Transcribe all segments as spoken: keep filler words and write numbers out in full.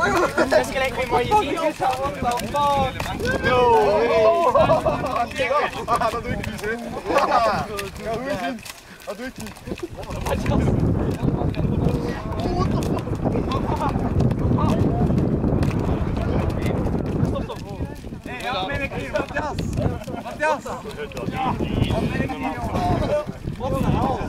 Dat is gelijk met mooie ziet. No! Ah, dat doe ik niet, hè. Ja, doe je zien. Dat doe ik niet. Stop, stop. Hé, ja, ben ik hier. Matthias. Matthias. Ja, wat ben ik hier, jongen. Wat een hal.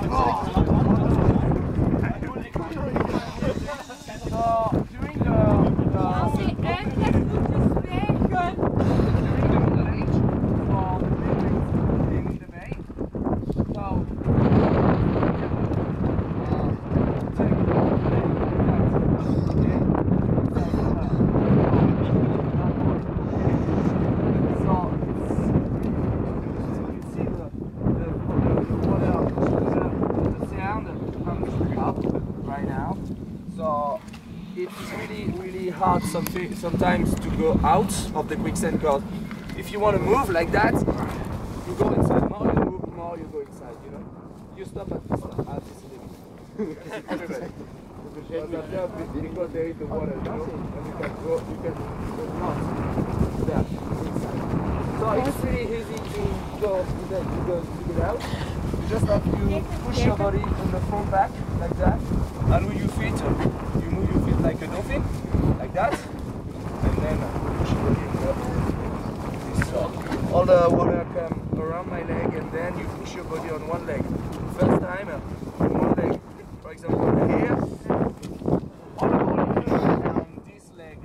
So it's really, really hard something, sometimes to go out of the quicksand because if you want to move like that, you go inside. More you move, more you go inside. You know, you stop at this, at this limit. Everybody. Because there is the water, you know, and you can go, you can go not there inside. So it's really easy to go, to go, to get out. You just have to push your body on the front back like that, and with your feet, you move your feet like a dolphin, like that, and then push your body in the this side. All the water come around my leg, and then you push your body on one leg. First time on one leg, for example here, all the body on this leg.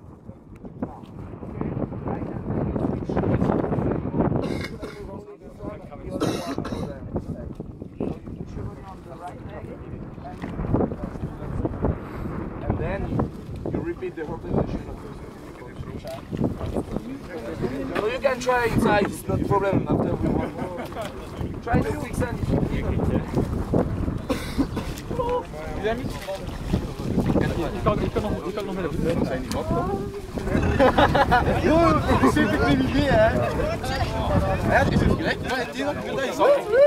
And then you repeat the whole position of those. So you can try inside, it's not a problem after we want to try the quicksand. Ik kan, ik kan nog, ik kan nog met de voeten zijn die wat. Yo, ik zit er geen idee, hè? Ja, is het gelijk? Maar het is nog niet dat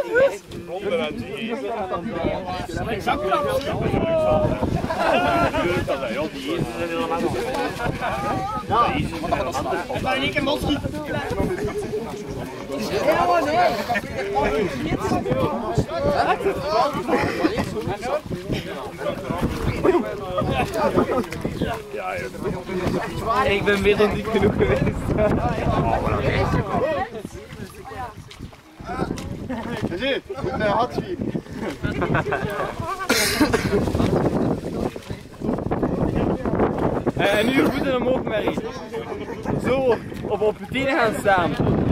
Maar niet een monster. Ik ben weer nog niet genoeg geweest. Zie, goed naar Hatschi. En nu je voeten omhoog, Mary. Zo, of op je tenen gaan staan.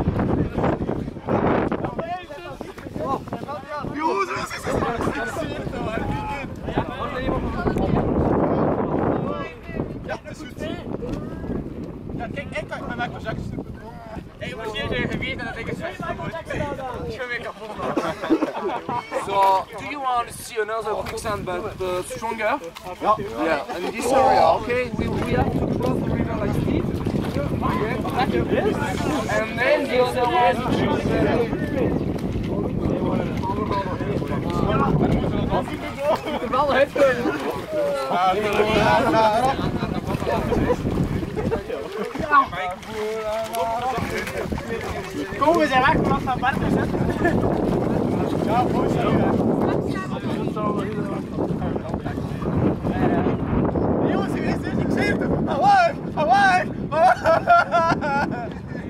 Ja, dat is goed. Ja, kijk, ik kan mijn mijn zakjes doen. Ik was hier even weten dat ik het zeg. Ik ga weer kapot. So, do you want to see another quicksand but uh, stronger? Ja. Yeah, and in this area, okay, we, we have to cross the river like this. Okay. And then the other one to choose the bal heeft. Kom, we zijn weg vanaf van Bart. Ja, mooi zo. Jongens, ik zie het. Hawaii, Hawaii, Hawaii.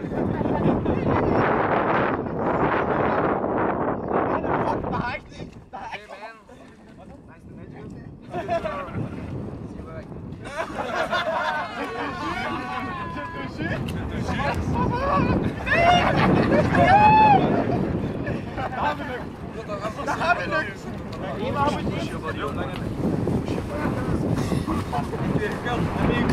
Dat haakt niet. Dat haakt Dat gaat weer lukken. Hier maar moet je.